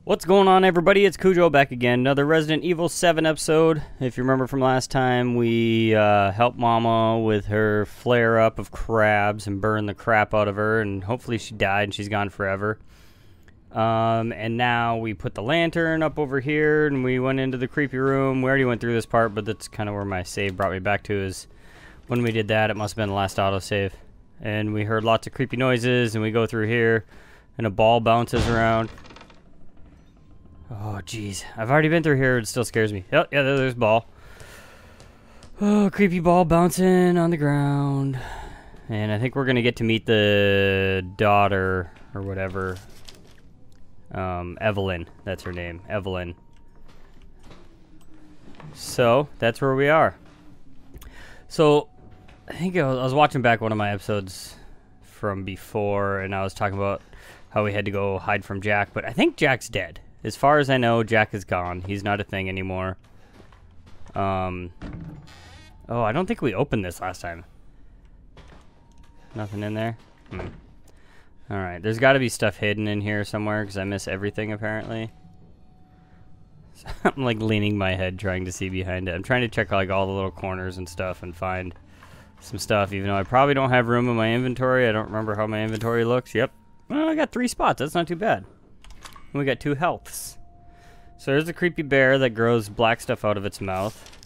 What's going on, everybody? It's Cujo back again. Another Resident Evil 7 episode. If you remember from last time, we helped Mama with her flare-up of crabs and burned the crap out of her, and hopefully she died and she's gone forever. And now we put the lantern up over here, and we went into the creepy room. We already went through this part, but that's kind of where my save brought me back to, is when we did that. It must have been the last autosave. And we heard lots of creepy noises, and we go through here, and a ball bounces around. Oh, jeez. I've already been through here. It still scares me. Oh, yeah, there's ball. Oh, creepy ball bouncing on the ground. And I think we're going to get to meet the daughter or whatever. Evelyn. That's her name. Evelyn. So, that's where we are. So, I think I was watching back one of my episodes from before, and I was talking about how we had to go hide from Jack, but I think Jack's dead. As far as I know, Jack is gone. He's not a thing anymore. Oh, I don't think we opened this last time. Nothing in there? Alright, there's got to be stuff hidden in here somewhere, because I miss everything, apparently. So I'm, like, leaning my head trying to see behind it. I'm trying to check, like, all the little corners and stuff and find some stuff, even though I probably don't have room in my inventory. I don't remember how my inventory looks. Yep. Well, I got 3 spots. That's not too bad. And we got 2 healths. So there's a creepy bear that grows black stuff out of its mouth.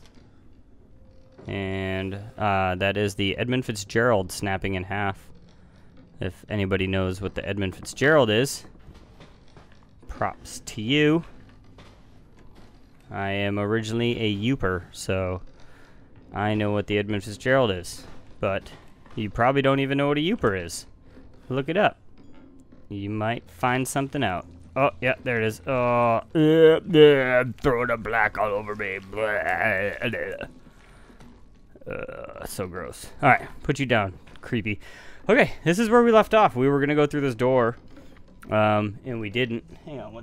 And that is the Edmund Fitzgerald snapping in half. If anybody knows what the Edmund Fitzgerald is, props to you. I am originally a Youper, so I know what the Edmund Fitzgerald is. But you probably don't even know what a Youper is. Look it up. You might find something out. Oh, yeah, there it is. Oh, throw the black all over me. So gross. All right, put you down. Creepy. Okay, this is where we left off. We were going to go through this door, and we didn't. Hang on one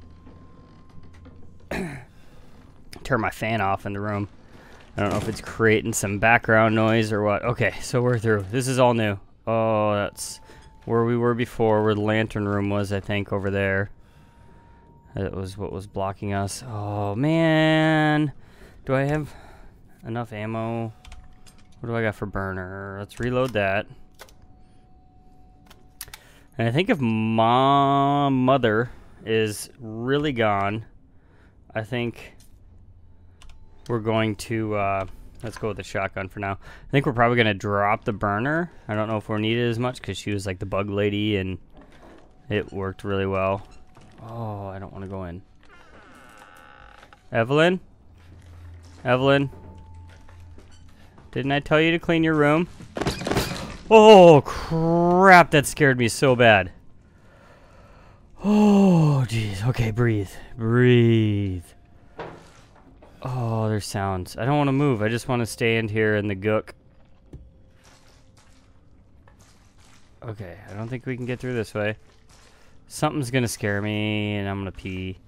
second. Turn my fan off in the room. I don't know if it's creating some background noise or what. Okay, so we're through. This is all new. Oh, that's where we were before, where the lantern room was, I think, over there. That was what was blocking us. Oh, man. Do I have enough ammo? What do I got for burner? Let's reload that. And I think if Mother is really gone, I think we're going to, let's go with the shotgun for now. I think we're probably going to drop the burner. I don't know if we're needed as much because she was like the bug lady and it worked really well. Oh, I don't want to go in. Evelyn? Evelyn? Didn't I tell you to clean your room? Oh, crap, that scared me so bad. Oh, jeez. Okay, breathe. Breathe. Oh, there's sounds. I don't want to move. I just want to stand here in the gook. Okay, I don't think we can get through this way. Something's gonna scare me, and I'm gonna pee.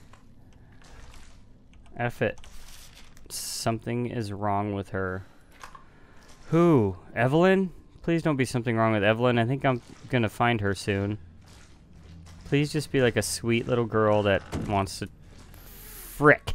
F it. Something is wrong with her. Who? Evelyn? Please don't be something wrong with Evelyn. I think I'm gonna find her soon. Please just be like a sweet little girl that wants to... Frick.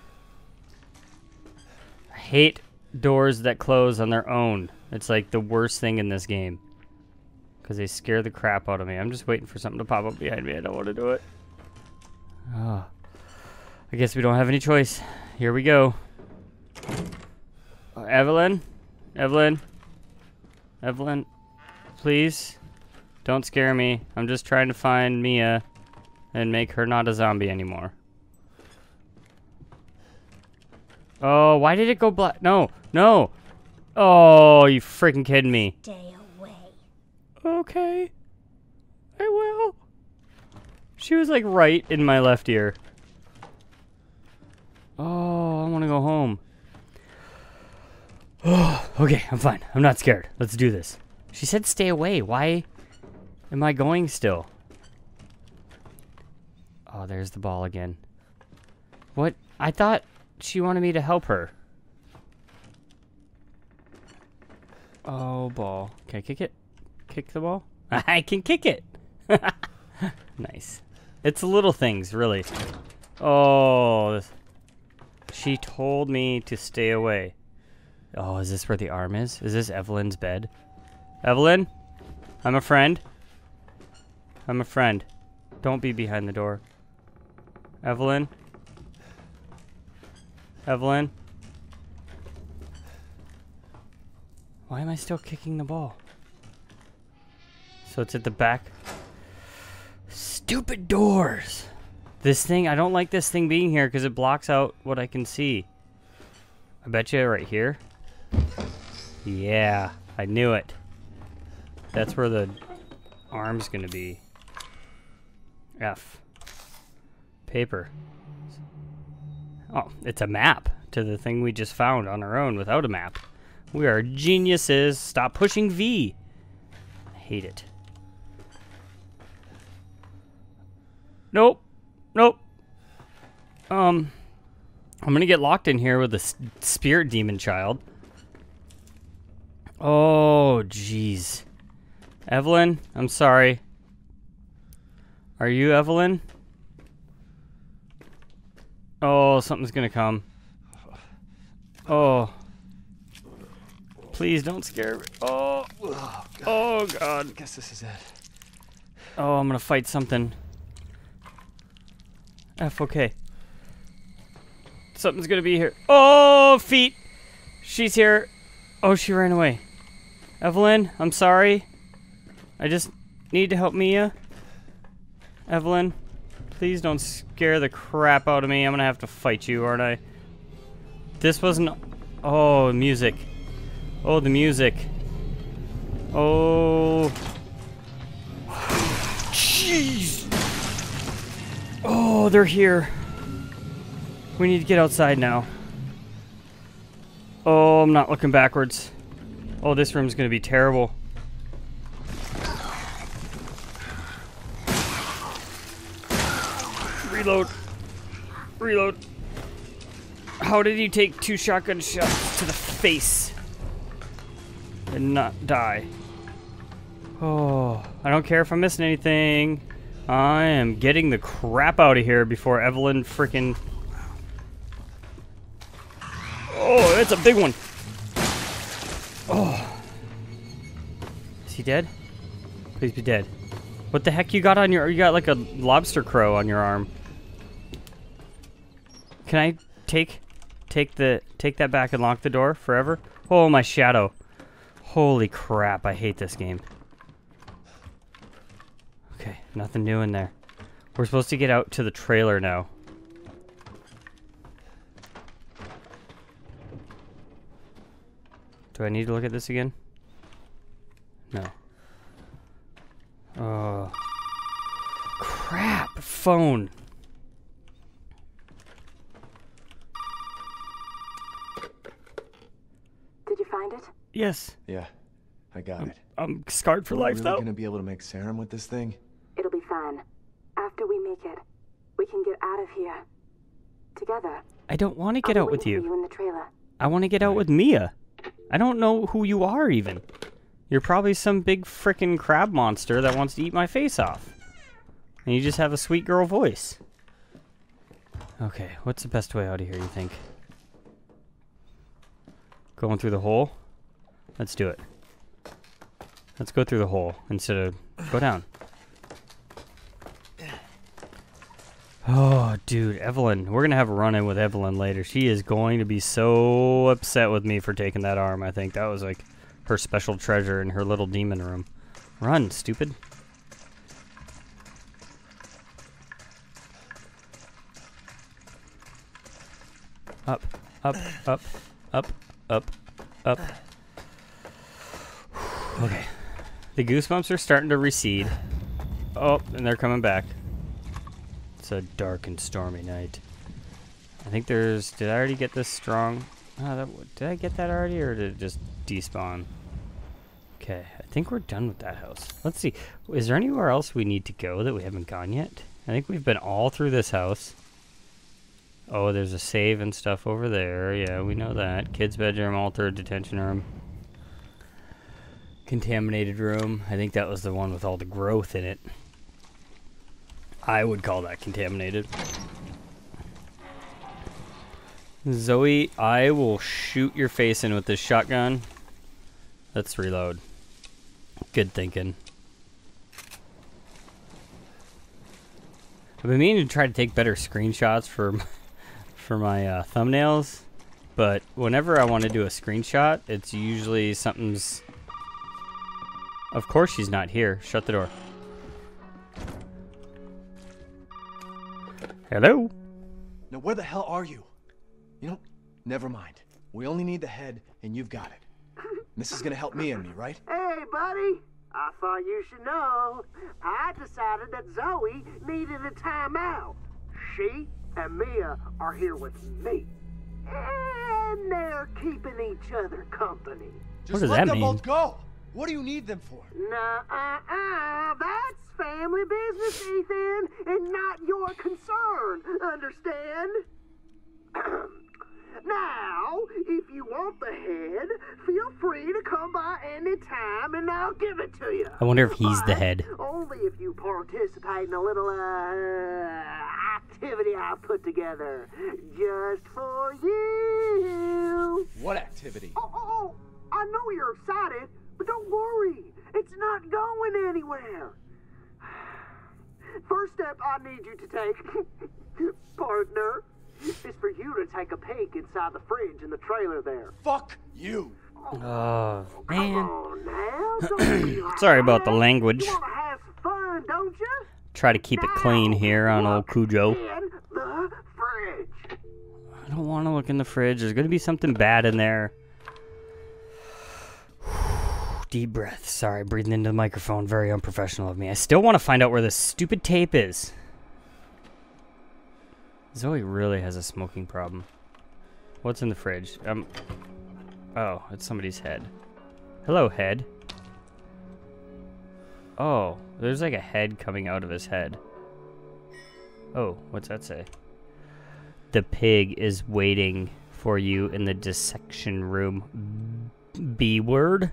I hate doors that close on their own. It's like the worst thing in this game. Because they scare the crap out of me. I'm just waiting for something to pop up behind me. I don't want to do it. Oh. I guess we don't have any choice. Here we go. Evelyn? Evelyn? Evelyn? Please? Don't scare me. I'm just trying to find Mia and make her not a zombie anymore. Oh, why did it go black? No, no. Oh, you freaking kidding me. Stay away. Okay. I will. She was like right in my left ear. Oh, I want to go home. Oh, okay, I'm fine. I'm not scared. Let's do this. She said stay away. Why am I going still? Oh, there's the ball again. What? I thought she wanted me to help her. Oh, ball. Can I kick it? Kick the ball? I can kick it. Nice. It's the little things, really. Oh, she told me to stay away. Oh, is this where the arm is? Is this Evelyn's bed? Evelyn? I'm a friend. I'm a friend. Don't be behind the door. Evelyn? Evelyn? Why am I still kicking the ball? So it's at the back. Stupid doors! This thing, I don't like this thing being here because it blocks out what I can see. I bet you right here. Yeah, I knew it. That's where the arm's gonna be. F. Paper. Oh, it's a map to the thing we just found on our own without a map. We are geniuses. Stop pushing V. I hate it. Nope. Nope. I'm gonna get locked in here with a spirit demon child. Oh, jeez. Evelyn, I'm sorry. Are you Evelyn? Oh, something's gonna come. Oh. Please don't scare me. Oh. Oh, God. I guess this is it. Oh, I'm gonna fight something. F, okay. Something's gonna be here. Oh, feet! She's here. Oh, she ran away. Evelyn, I'm sorry. I just need to help Mia. Evelyn, please don't scare the crap out of me. I'm gonna have to fight you, aren't I? This wasn't... Oh, music. Oh, the music. Oh. Jeez. Oh, they're here. We need to get outside now. Oh, I'm not looking backwards. Oh, this room's gonna be terrible. Reload. Reload. How did he take 2 shotgun shots to the face and not die? Oh, I don't care if I'm missing anything. I am getting the crap out of here before Evelyn freaking... Oh, that's a big one. Oh. Is he dead? Please be dead. What the heck you got on your... You got like a lobster crow on your arm. Can I take that back and lock the door forever? Oh, my shadow. Holy crap, I hate this game. Okay, nothing new in there. We're supposed to get out to the trailer now. Do I need to look at this again? No. Oh. Crap, phone. Did you find it? Yes. Yeah, I got it. I'm scarred for life, Are we though. really gonna be able to make serum with this thing? It'll be fine. After we make it, we can get out of here. Together. I don't want to get out with For you. you in the trailer. I want to get out with Mia. I don't know who you are, even. You're probably some big frickin' crab monster that wants to eat my face off. And you just have a sweet girl voice. Okay, what's the best way out of here, you think? Going through the hole? Let's do it. Let's go through the hole instead of... Go down. Oh, dude, Evelyn. We're going to have a run-in with Evelyn later. She is going to be so upset with me for taking that arm, I think. That was like her special treasure in her little demon room. Run, stupid. Up, up, up, up, up, up. Okay. The goosebumps are starting to recede. Oh, and they're coming back. It's a dark and stormy night. I think there's... Did I already get this strong? Did I get that already, or did it just despawn? Okay, I think we're done with that house. Let's see. Is there anywhere else we need to go that we haven't gone yet? I think we've been all through this house. Oh, there's a save and stuff over there. Yeah, we know that. Kids' bedroom, altar, detention room. Contaminated room. I think that was the one with all the growth in it. I would call that contaminated. Zoe, I will shoot your face in with this shotgun. Let's reload. Good thinking. I've been meaning to try to take better screenshots for my thumbnails, but whenever I want to do a screenshot, it's usually something's... Of course she's not here. Shut the door. Hello? Now where the hell are you? You know, never mind. We only need the head, and you've got it. This is gonna help me and me, right? Hey, buddy. I thought you should know. I decided that Zoe needed a timeout. She and Mia are here with me. And they're keeping each other company. What does that mean? Both go. What do you need them for? Nah, that's family business, Ethan, and not your concern. Understand? Now, if you want the head, feel free to come by any time and I'll give it to you. I wonder if he's the But head. only if you participate in a little activity I put together just for you. What activity? Oh, I know you're excited, but don't worry. It's not going anywhere. First step I need you to take, partner, is for you to take a peek inside the fridge in the trailer there. Fuck you. Oh, Come man. on now. Don't be like Sorry about that. the language. You want to have some fun, don't you? Try to keep it clean here on old Cujo. In the fridge. I don't want to look in the fridge. There's going to be something bad in there. Deep breath. Sorry, breathing into the microphone. Very unprofessional of me. I still want to find out where this stupid tape is. Zoe really has a smoking problem. What's in the fridge? Oh, it's somebody's head. Hello, head. Oh, there's like a head coming out of his head. Oh, what's that say? The pig is waiting for you in the dissection room. B word?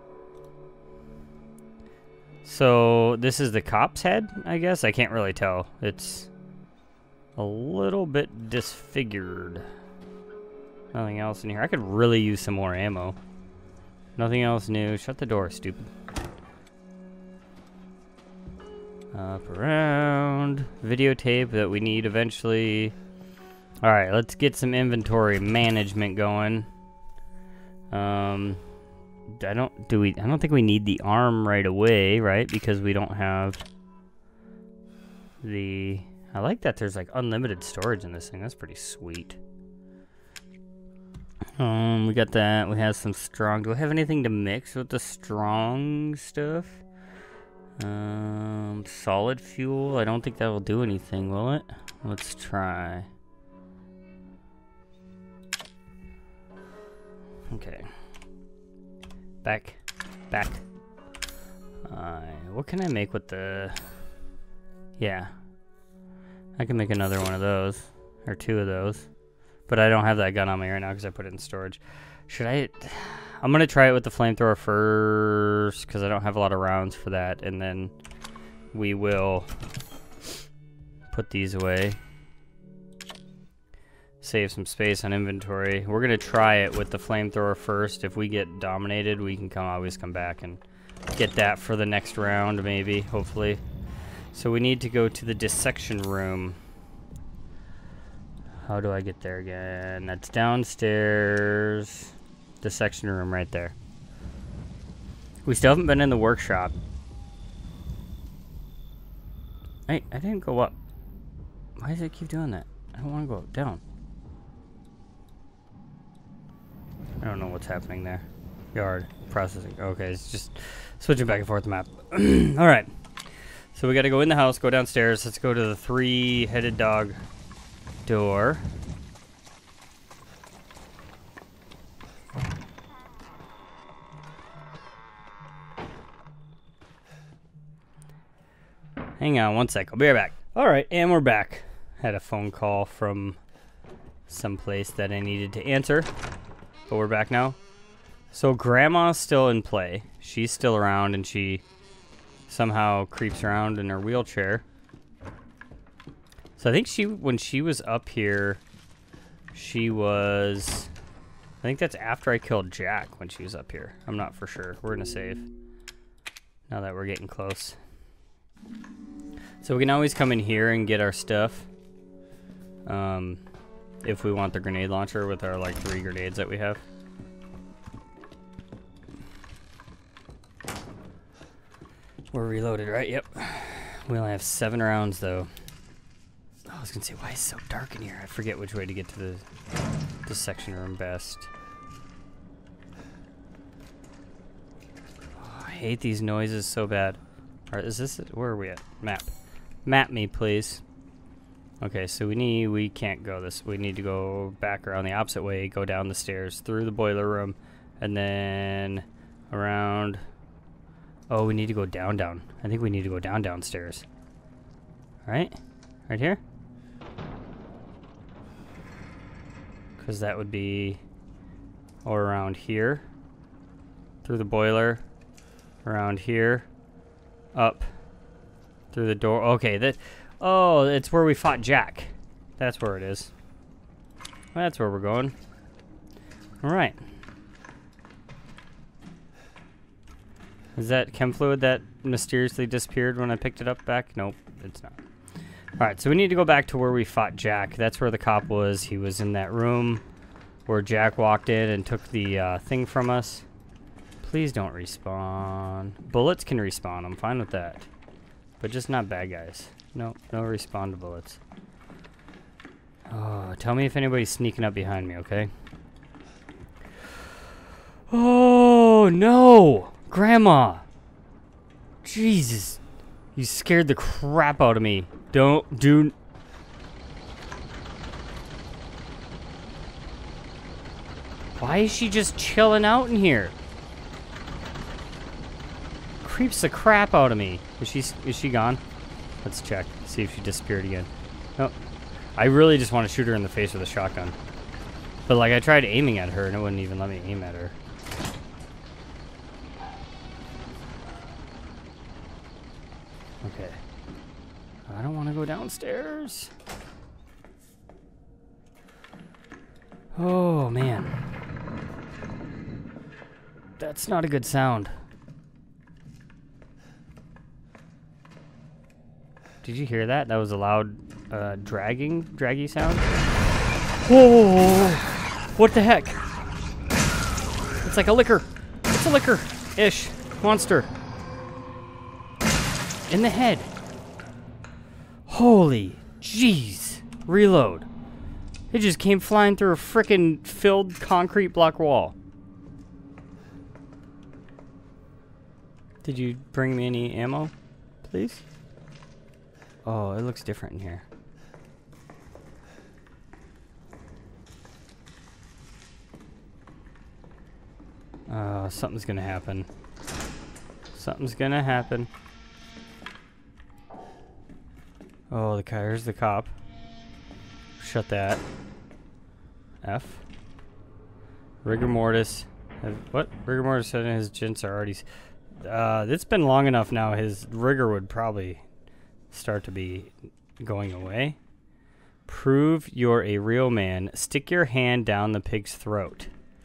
So, this is the cop's head, I guess? I can't really tell. It's a little bit disfigured. Nothing else in here. I could really use some more ammo. Nothing else new. Shut the door, stupid. Up around. Videotape that we need eventually. Alright, let's get some inventory management going. I don't think we need the arm right away, right? Because we don't have the... I like that there's like unlimited storage in this thing. That's pretty sweet. We got that. We have some strong... Do I have anything to mix with the strong stuff? Solid fuel. I don't think that will do anything, will it? Let's try. Okay. Back. What can I make with the... Yeah. I can make another one of those. Or two of those. But I don't have that gun on me right now because I put it in storage. Should I... I'm going to try it with the flamethrower first because I don't have a lot of rounds for that. And then we will put these away. Save some space on inventory. We're going to try it with the flamethrower first. If we get dominated, we can always come back and get that for the next round, maybe, hopefully. So we need to go to the dissection room. How do I get there again? That's downstairs. Dissection room right there. We still haven't been in the workshop. Hey, I didn't go up. Why does it keep doing that? I don't want to go down. I don't know what's happening there. Yard. Processing. Okay, it's just switching back and forth the map. Alright. So we gotta go in the house, go downstairs. Let's go to the three-headed dog door. Hang on one sec. I'll be right back. Alright, and we're back. Had a phone call from someplace that I needed to answer. But we're back now. So Grandma's still in play. She's still around and she somehow creeps around in her wheelchair. So I think when she was up here, she was... I think that's after I killed Jack when she was up here. I'm not for sure. We're gonna save. Now that we're getting close. So we can always come in here and get our stuff. If we want the grenade launcher with our like 3 grenades that we have. We're reloaded, right? Yep. We only have 7 rounds though. Oh, I was gonna say, why is it so dark in here? I forget which way to get to the section room best. Oh, I hate these noises so bad. Alright, is this it? Where are we at? Map. Map me, please. Okay, so we can't go this. We need to go back around the opposite way, go down the stairs, through the boiler room, and then around. Oh, we need to go down. I think we need to go downstairs. Right? Right here? Because that would be or around here. Through the boiler. Around here. Up. Through the door. Okay, oh, it's where we fought Jack. That's where it is. That's where we're going. Alright. Is that chem fluid that mysteriously disappeared when I picked it up back? Nope, it's not. Alright, so we need to go back to where we fought Jack. That's where the cop was. He was in that room where Jack walked in and took the thing from us. Please don't respawn. Bullets can respawn. I'm fine with that. But just not bad guys. No respawn to bullets. Oh, tell me if anybody's sneaking up behind me, okay? Oh, no! Grandma! Jesus. You scared the crap out of me. Do... Why is she just chilling out in here? Creeps the crap out of me. Is she gone? Let's check. See if she disappeared again. Oh. I really just want to shoot her in the face with a shotgun. But like I tried aiming at her and it wouldn't even let me aim at her. Okay. I don't want to go downstairs. Oh, man. That's not a good sound. Did you hear that? That was a loud, draggy sound. Whoa! What the heck? It's like a licker. It's a licker-ish monster. In the head. Holy jeez. Reload. It just came flying through a frickin' filled concrete block wall. Did you bring me any ammo, please? Oh, it looks different in here. Something's gonna happen. Something's gonna happen. Oh, here's the cop. Shut that. F. Rigor mortis. What? Rigor mortis and his gents are already... it's been long enough now, his rigor would probably start to be going away. Prove you're a real man. Stick your hand down the pig's throat.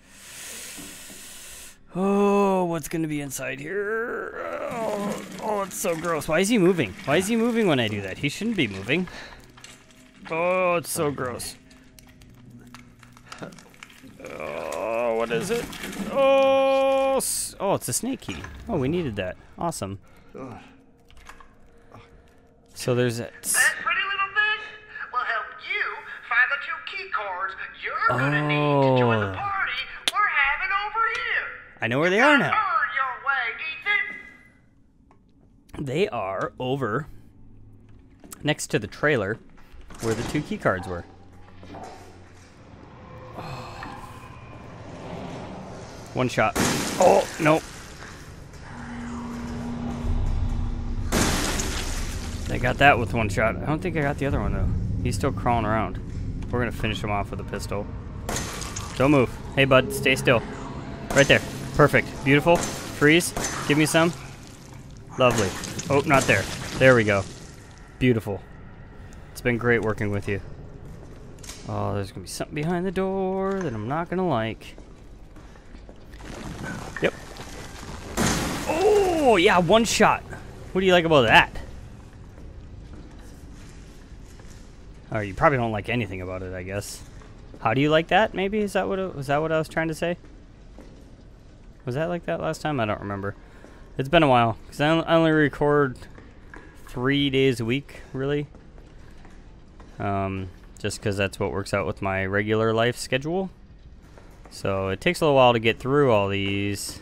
Oh, what's going to be inside here? Oh, it's so gross. Why is he moving? Why is he moving when I do that? He shouldn't be moving. Oh, it's so gross. Oh, what is it? Oh, it's a snake key. Oh, we needed that. Awesome. So there's it. That pretty little thing will help you find the 2 key cards you're gonna need to join the party we're having over here. I know where they are now. Earn your way, Ethan. They are over next to the trailer where the 2 key cards were. One shot. Oh, no. I got that with 1 shot. I don't think I got the other one, though. He's still crawling around. We're going to finish him off with a pistol. Don't move. Hey, bud. Stay still. Right there. Perfect. Beautiful. Freeze. Give me some. Lovely. Oh, not there. There we go. Beautiful. It's been great working with you. Oh, there's gonna be something behind the door that I'm not gonna like. Yep. Oh, yeah, one shot. What do you like about that? Oh, you probably don't like anything about it, I guess. How do you like that, maybe? Was that what I was trying to say? Was that like that last time? I don't remember. It's been a while, because I only record 3 days a week, really. Just because that's what works out with my regular life schedule. So it takes a little while to get through all these.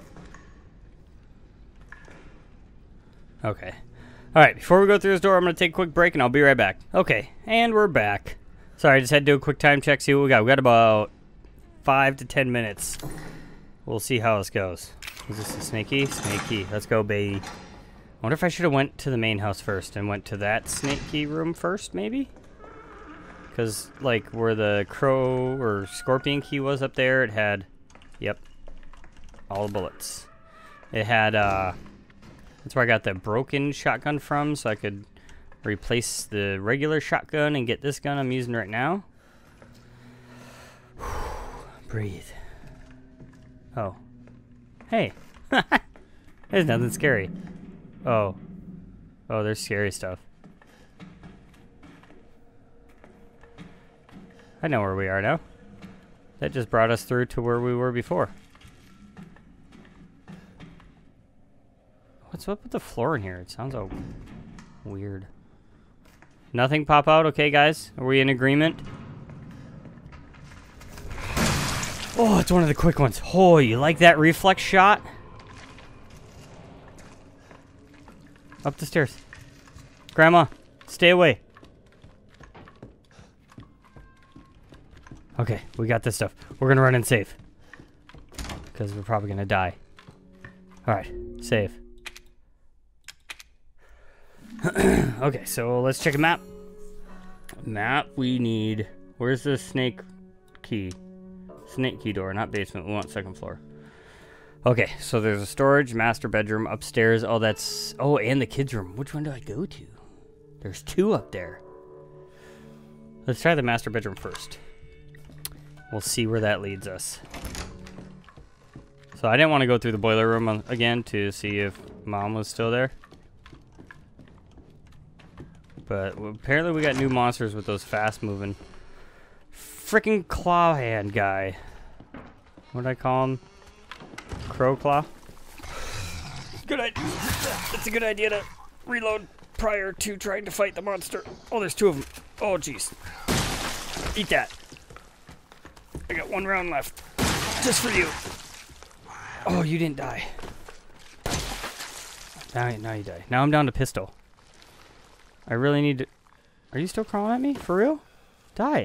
Okay. Alright, before we go through this door, I'm going to take a quick break and I'll be right back. Okay, and we're back. Sorry, I just had to do a quick time check, see what we got. We got about 5 to 10 minutes. We'll see how this goes. Is this a snake key? Snake key. Let's go, baby. I wonder if I should have went to the main house first and went to that snake key room first, maybe? Because, like, where the crow or scorpion key was up there, it had, yep, all the bullets. It had, that's where I got the broken shotgun from, so I could replace the regular shotgun and get this gun I'm using right now. Breathe. Oh. Hey. There's nothing scary. Oh. Oh, there's scary stuff. I know where we are now. That just brought us through to where we were before. What's up with the floor in here? It sounds all weird. Nothing pop out? Okay, guys? Are we in agreement? Oh, it's one of the quick ones. Oh, you like that reflex shot? Up the stairs. Grandma, stay away. Okay, we got this stuff. We're gonna run in safe. Because we're probably gonna die. Alright, save. Okay, so let's check a map. Map, we need... Where's the snake key? Snake key door, not basement. We want second floor. Okay, so there's a storage, master bedroom, upstairs. Oh, that's... Oh, and the kids' room. Which one do I go to? There's 2 up there. Let's try the master bedroom first. We'll see where that leads us. So I didn't want to go through the boiler room again to see if Mom was still there. But apparently we got new monsters with those fast-moving frickin' claw hand guy. What did I call him? Crow claw? Good idea. It's a good idea to reload prior to trying to fight the monster. Oh, there's 2 of them. Oh, jeez. Eat that. I got 1 round left. Just for you. Oh, you didn't die. Now you die. Now I'm down to pistol. I really need to... Are you still crawling at me? For real? Die.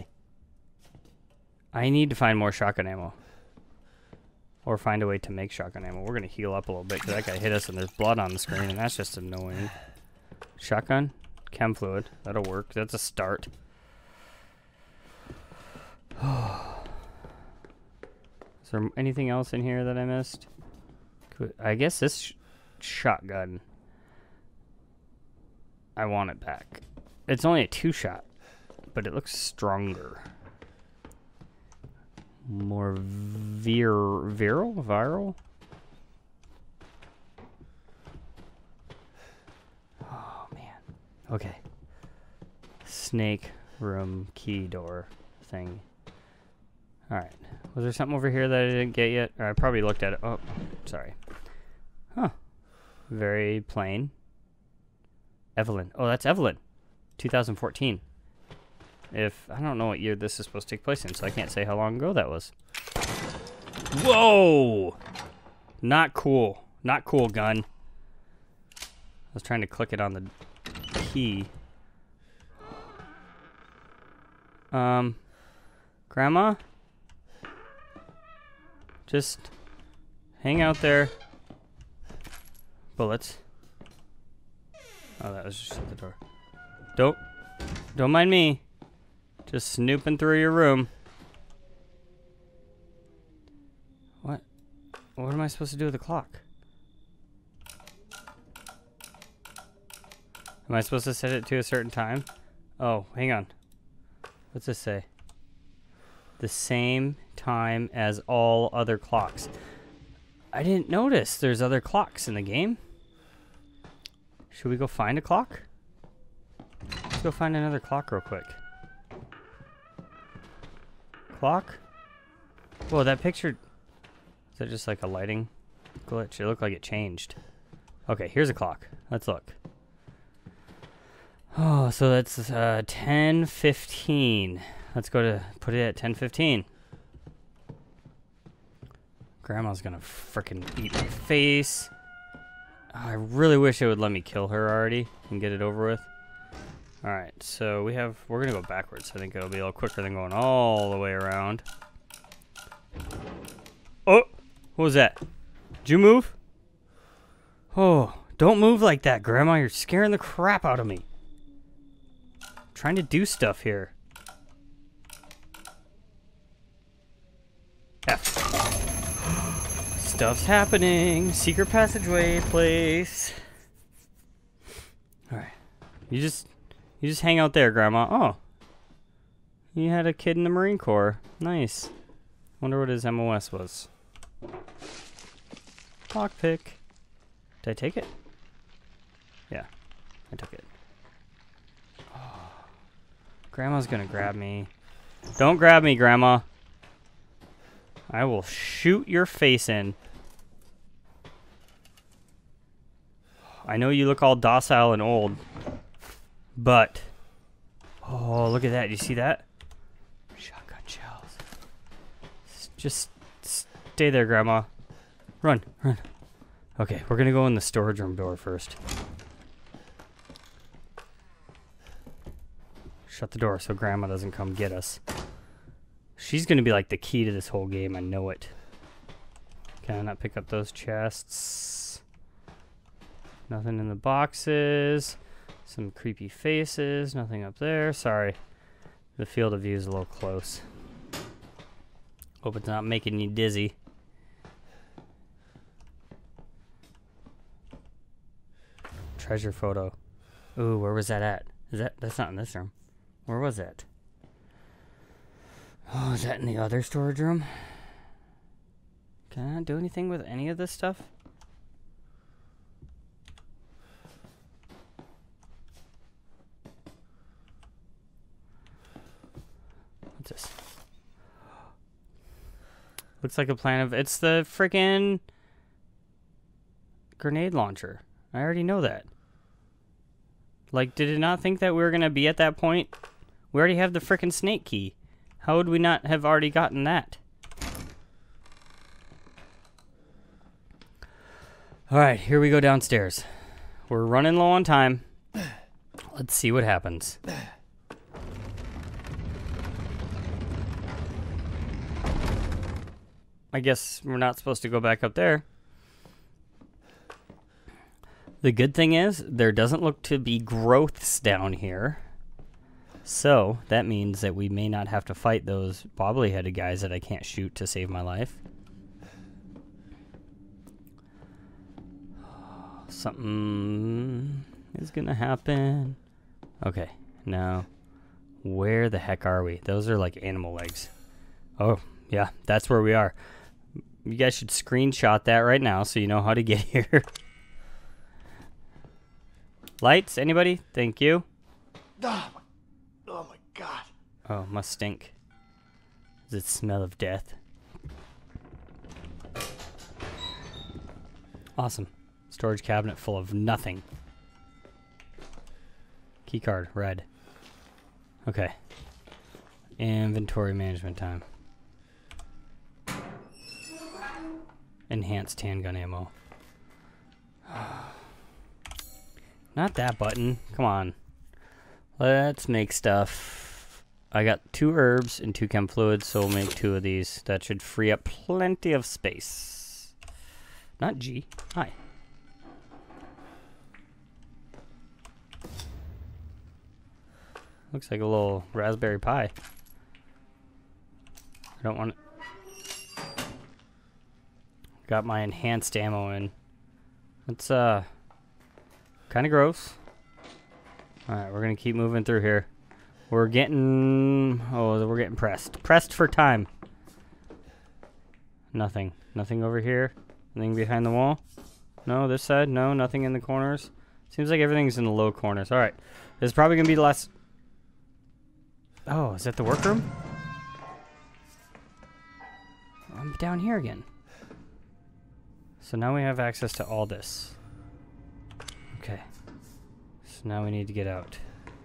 I need to find more shotgun ammo. Or find a way to make shotgun ammo. We're going to heal up a little bit because that guy hit us and there's blood on the screen and that's just annoying. Shotgun? Chem fluid. That'll work. That's a start. Is there anything else in here that I missed? I guess this shotgun... I want it back. It's only a 2-shot, but it looks stronger. More viral? Oh, man. Okay. Snake room key door thing. Alright. Was there something over here that I didn't get yet? Or I probably looked at it. Oh, sorry. Huh. Very plain. Evelyn. Oh, that's Evelyn. 2014. I don't know what year this is supposed to take place in, so I can't say how long ago that was. Whoa! Not cool. Not cool, gun. I was trying to click it on the key. Grandma? Just hang out there. Bullets. Oh, that was just at the door. Don't mind me. Just snooping through your room. What? What am I supposed to do with the clock? Am I supposed to set it to a certain time? Oh, hang on. What's this say? The same time as all other clocks. I didn't notice there's other clocks in the game. Should we go find a clock? Let's go find another clock real quick. Clock? Whoa, that picture... Is that just like a lighting glitch? It looked like it changed. Okay, here's a clock. Let's look. Oh, so that's 10:15. Let's go to put it at 10:15. Grandma's gonna frickin' eat my face. Oh, I really wish it would let me kill her already and get it over with. Alright, so we're gonna go backwards. I think it'll be a little quicker than going all the way around. Oh! What was that? Did you move? Oh, don't move like that, Grandma. You're scaring the crap out of me. I'm trying to do stuff here. F. Stuff's happening. Secret passageway place. Alright. You just hang out there, Grandma. Oh. You had a kid in the Marine Corps. Nice. Wonder what his MOS was. Lockpick. Did I take it? Yeah, I took it. Oh. Grandma's gonna grab me. Don't grab me, Grandma. I will shoot your face in. I know you look all docile and old, but... Oh, look at that. You see that? Shotgun shells. Just stay there, Grandma. Run, run. Okay, we're gonna go in the storage room door first. Shut the door so Grandma doesn't come get us. She's gonna be like the key to this whole game, I know it. Can I not pick up those chests? Nothing in the boxes. Some creepy faces, nothing up there. Sorry, the field of view is a little close. Hope it's not making you dizzy. Treasure photo. Ooh, where was that at? That's not in this room. Where was that? Oh, is that in the other storage room? Can I not do anything with any of this stuff? What's this? Looks like a plan of... It's the freaking grenade launcher. I already know that. Like, did it not think that we were going to be at that point? We already have the frickin' snake key. How would we not have already gotten that? Alright, here we go downstairs. We're running low on time. Let's see what happens. I guess we're not supposed to go back up there. The good thing is, there doesn't look to be growths down here. So, that means that we may not have to fight those bobbly-headed guys that I can't shoot to save my life. Something is gonna happen. Okay, now, where the heck are we? Those are like animal legs. Oh, yeah, that's where we are. You guys should screenshot that right now so you know how to get here. Lights? Anybody? Thank you. Oh my God. Oh, must stink. Does it smell of death? Awesome. Storage cabinet full of nothing. Keycard, red. Okay. Inventory management time. Enhanced handgun ammo. Not that button. Come on. Let's make stuff. I got 2 herbs and 2 chem fluids, so we'll make 2 of these. That should free up plenty of space. Not G. Hi. Looks like a little Raspberry Pi. I don't want it. Got my enhanced ammo in. It's kind of gross. Alright, we're gonna keep moving through here. We're getting... Oh, we're getting pressed. Pressed for time. Nothing. Nothing over here. Nothing behind the wall. No, this side. No, nothing in the corners. Seems like everything's in the low corners. Alright. This is probably going to be the last... Oh, is that the workroom? I'm down here again. So now we have access to all this. Okay. So now we need to get out.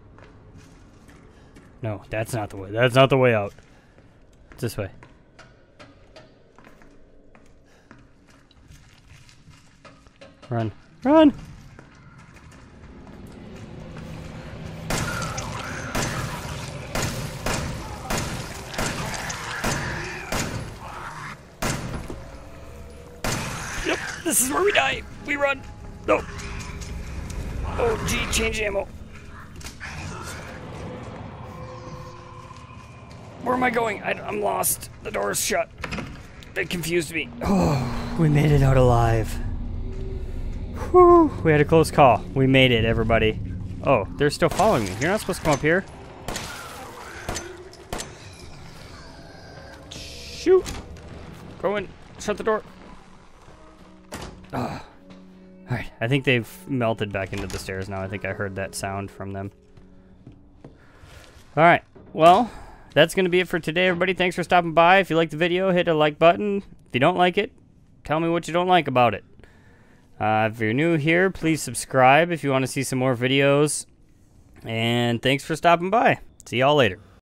No, that's not the way. That's not the way out. It's this way. Run. Run! Yep, this is where we die. We run. No. Oh, gee, change ammo. Where am I going? I'm lost. The door's shut. It confused me. Oh, we made it out alive. Whew, we had a close call. We made it, everybody. Oh, they're still following me. You're not supposed to come up here. Shoot. Go in. Shut the door. Alright, I think they've melted back into the stairs now. I think I heard that sound from them. Alright, well, that's going to be it for today, everybody. Thanks for stopping by. If you liked the video, hit a like button. If you don't like it, tell me what you don't like about it. If you're new here, please subscribe if you want to see some more videos. And thanks for stopping by. See y'all later.